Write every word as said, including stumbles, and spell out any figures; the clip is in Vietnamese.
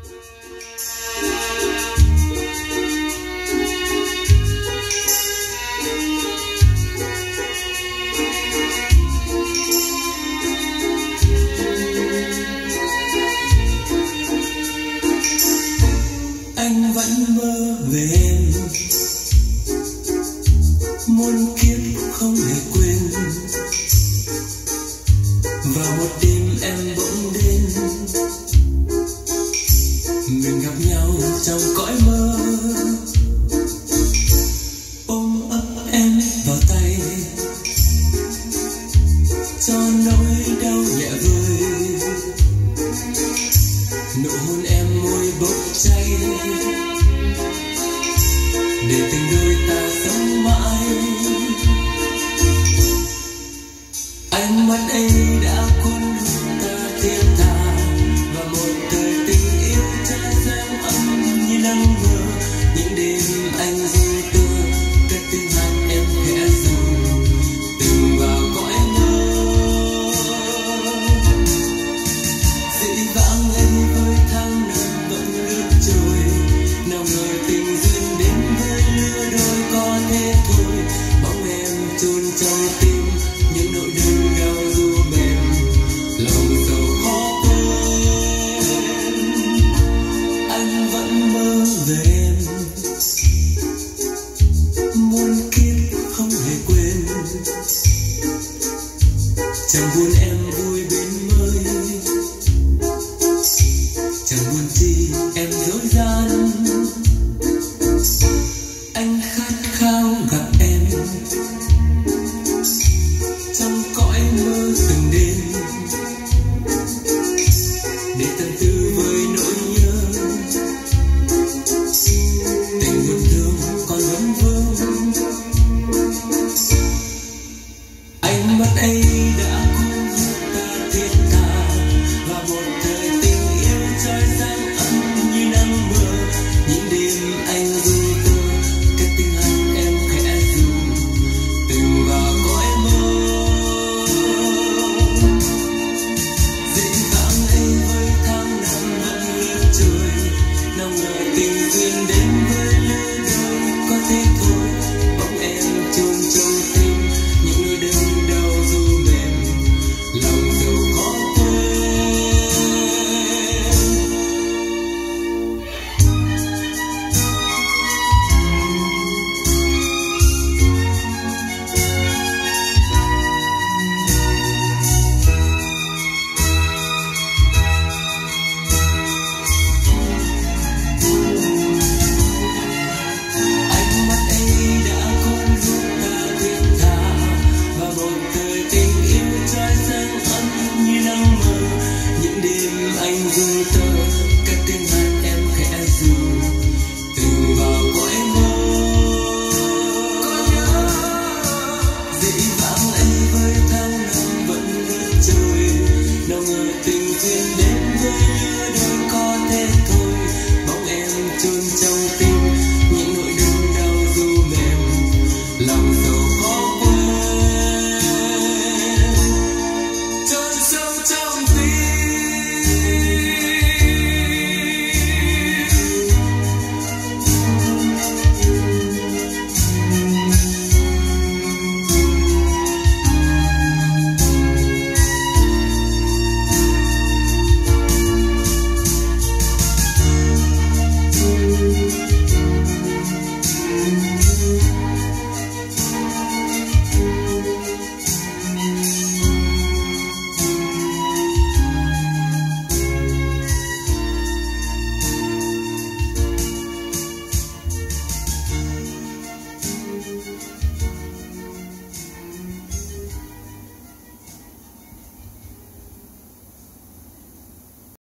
Anh vẫn mơ về em, muôn kiếp không hề quên. Và một đêm em bỗng đến, mình gặp nhau trong cõi mơ. Ôm ấp em vào tay, cho nỗi đau nhẹ vơi. Nụ hôn em môi bốc cháy, để tình đôi ta sống mãi. Ánh mắt ấy đã cuốn hút ta thiên tha, và một thời tình yêu trái dâng ấm như nắng mưa. Những đêm anh du tơ, cất tiếng hát em khẽ ru, từng vào cõi mơ. Dĩ vãng ấy với tháng năm vẫn lướt trôi, nào ngờ tình duyên đến với lứa đôi có thế thôi. Bóng em chôn trong tim những nỗi đớn đau ru mềm, lòng sầu khó quên. Anh vẫn mơ về em, muôn kiếp không hề quên. Chẳng buồn em vui bên mới, chẳng buồn chi em dối